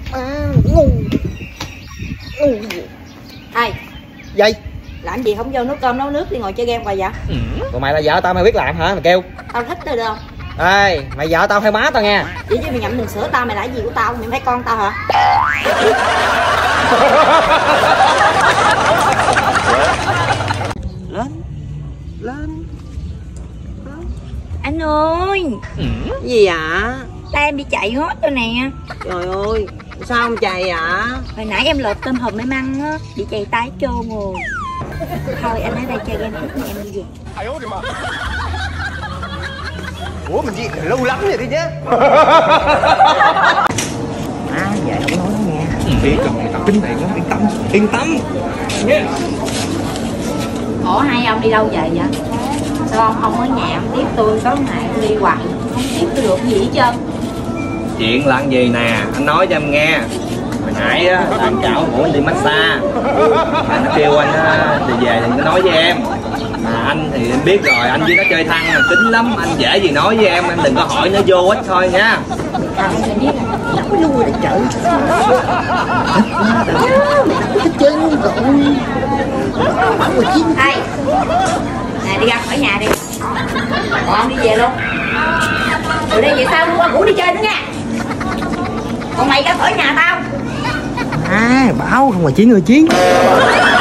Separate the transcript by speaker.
Speaker 1: Ngu. Ngu gì?
Speaker 2: Ai?
Speaker 1: Gì?
Speaker 2: Làm gì không vô nấu cơm nấu nước đi ngồi chơi game hoài vậy?
Speaker 1: Còn mày là vợ tao mày biết làm hả? Mày kêu.
Speaker 2: Tao thích tới được.
Speaker 1: Ê, mày vợ tao hay má tao nghe.
Speaker 2: Vậy chứ mày nhậm mình sữa tao mày là cái gì của tao? Mày phải con tao hả?
Speaker 1: Lên. Lên.
Speaker 2: Anh ơi.
Speaker 1: Gì ạ?
Speaker 2: Ta em bị chạy hết rồi nè.
Speaker 1: Trời ơi, sao không chạy ạ?
Speaker 2: Hồi nãy em lột tôm hùm em ăn á, bị chạy tái trơn rồi. Thôi anh ở đây chơi game thích em đi về.
Speaker 1: Ủa mình gì lâu lắm rồi đi chứ. Vậy không nói nghe. Đi chồng người ta tính tiền lắm, yên tâm nha.
Speaker 2: Ủa hai ông đi đâu về vậy? Sao ông không ở nhà ông tiếp tôi, có ngày tôi đi hoài không tiếp tôi được gì hết trơn.
Speaker 3: Chuyện là cái gì nè, anh nói cho em nghe. Hồi nãy á, là anh chào ngủ anh đi massage. Anh kêu anh đi về thì nói với em. Mà anh thì em biết rồi, anh với nó chơi thân là tính lắm. Anh dễ gì nói với em đừng có hỏi nó vô ích thôi nha.
Speaker 2: Thằng mày biết là nó lui để chợ.
Speaker 1: Cái chân rồi.
Speaker 2: Đây nè, đi ra khỏi nhà đi. Còn ông đi về luôn. Rồi đây về sao luôn, ngủ đi chơi nữa nha. Còn mày ra khỏi nhà tao.
Speaker 1: Bảo không mà Chiến ơi Chiến.